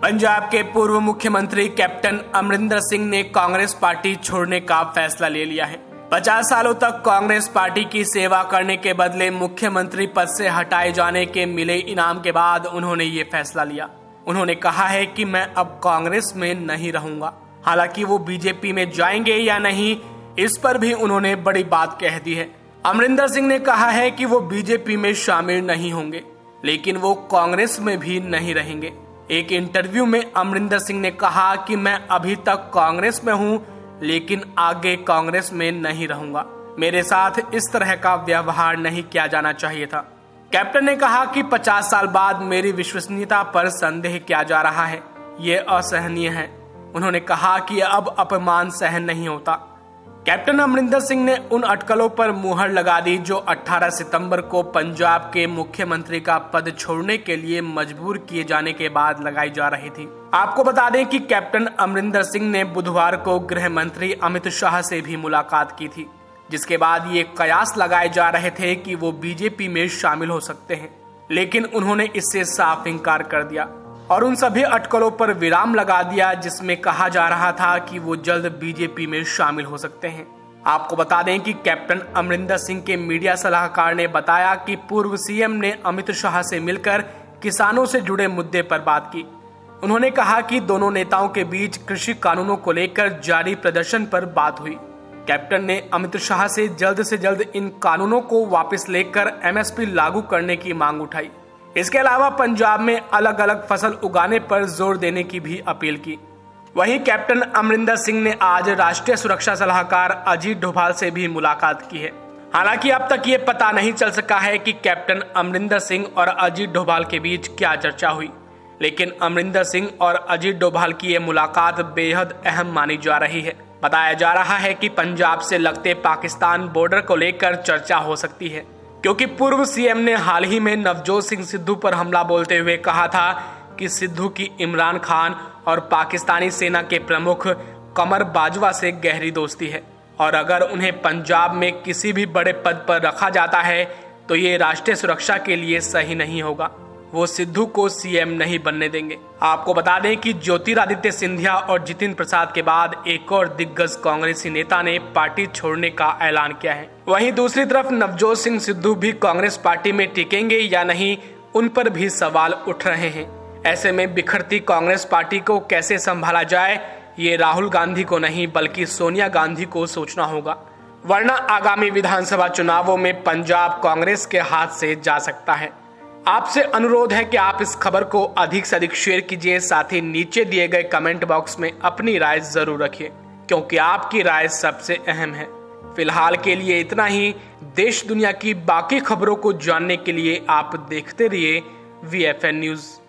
पंजाब के पूर्व मुख्यमंत्री कैप्टन अमरिंदर सिंह ने कांग्रेस पार्टी छोड़ने का फैसला ले लिया है। 50 सालों तक कांग्रेस पार्टी की सेवा करने के बदले मुख्यमंत्री पद से हटाए जाने के मिले इनाम के बाद उन्होंने ये फैसला लिया। उन्होंने कहा है कि मैं अब कांग्रेस में नहीं रहूंगा। हालांकि वो बीजेपी में जाएंगे या नहीं, इस पर भी उन्होंने बड़ी बात कह दी है। अमरिंदर सिंह ने कहा है कि वो बीजेपी में शामिल नहीं होंगे, लेकिन वो कांग्रेस में भी नहीं रहेंगे। एक इंटरव्यू में अमरिंदर सिंह ने कहा कि मैं अभी तक कांग्रेस में हूं, लेकिन आगे कांग्रेस में नहीं रहूंगा। मेरे साथ इस तरह का व्यवहार नहीं किया जाना चाहिए था। कैप्टन ने कहा कि 50 साल बाद मेरी विश्वसनीयता पर संदेह किया जा रहा है, ये असहनीय है। उन्होंने कहा कि अब अपमान सहन नहीं होता। कैप्टन अमरिंदर सिंह ने उन अटकलों पर मुहर लगा दी जो 18 सितंबर को पंजाब के मुख्यमंत्री का पद छोड़ने के लिए मजबूर किए जाने के बाद लगाई जा रही थी। आपको बता दें कि कैप्टन अमरिंदर सिंह ने बुधवार को गृह मंत्री अमित शाह से भी मुलाकात की थी, जिसके बाद ये कयास लगाए जा रहे थे कि वो बीजेपी में शामिल हो सकते हैं, लेकिन उन्होंने इससे साफ इनकार कर दिया और उन सभी अटकलों पर विराम लगा दिया जिसमें कहा जा रहा था कि वो जल्द बीजेपी में शामिल हो सकते हैं। आपको बता दें कि कैप्टन अमरिंदर सिंह के मीडिया सलाहकार ने बताया कि पूर्व सीएम ने अमित शाह से मिलकर किसानों से जुड़े मुद्दे पर बात की। उन्होंने कहा कि दोनों नेताओं के बीच कृषि कानूनों को लेकर जारी प्रदर्शन पर बात हुई। कैप्टन ने अमित शाह से जल्द इन कानूनों को वापस लेकर एमएसपी लागू करने की मांग उठाई। इसके अलावा पंजाब में अलग अलग फसल उगाने पर जोर देने की भी अपील की। वहीं कैप्टन अमरिंदर सिंह ने आज राष्ट्रीय सुरक्षा सलाहकार अजीत डोभाल से भी मुलाकात की है। हालांकि अब तक ये पता नहीं चल सका है कि कैप्टन अमरिंदर सिंह और अजीत डोभाल के बीच क्या चर्चा हुई, लेकिन अमरिंदर सिंह और अजीत डोभाल की ये मुलाकात बेहद अहम मानी जा रही है। बताया जा रहा है कि पंजाब से लगते पाकिस्तान बॉर्डर को लेकर चर्चा हो सकती है, क्योंकि पूर्व सीएम ने हाल ही में नवजोत सिंह सिद्धू पर हमला बोलते हुए कहा था कि सिद्धू की इमरान खान और पाकिस्तानी सेना के प्रमुख कमर बाजवा से गहरी दोस्ती है और अगर उन्हें पंजाब में किसी भी बड़े पद पर रखा जाता है तो ये राष्ट्रीय सुरक्षा के लिए सही नहीं होगा। वो सिद्धू को सीएम नहीं बनने देंगे। आपको बता दें कि ज्योतिरादित्य सिंधिया और जितिन प्रसाद के बाद एक और दिग्गज कांग्रेसी नेता ने पार्टी छोड़ने का ऐलान किया है। वहीं दूसरी तरफ नवजोत सिंह सिद्धू भी कांग्रेस पार्टी में टिकेंगे या नहीं, उन पर भी सवाल उठ रहे हैं। ऐसे में बिखरती कांग्रेस पार्टी को कैसे संभाला जाए, ये राहुल गांधी को नहीं बल्कि सोनिया गांधी को सोचना होगा, वरना आगामी विधानसभा चुनावों में पंजाब कांग्रेस के हाथ से जा सकता है। आपसे अनुरोध है कि आप इस खबर को अधिक से अधिक शेयर कीजिए, साथ ही नीचे दिए गए कमेंट बॉक्स में अपनी राय जरूर रखिए, क्योंकि आपकी राय सबसे अहम है। फिलहाल के लिए इतना ही। देश दुनिया की बाकी खबरों को जानने के लिए आप देखते रहिए VFN न्यूज़।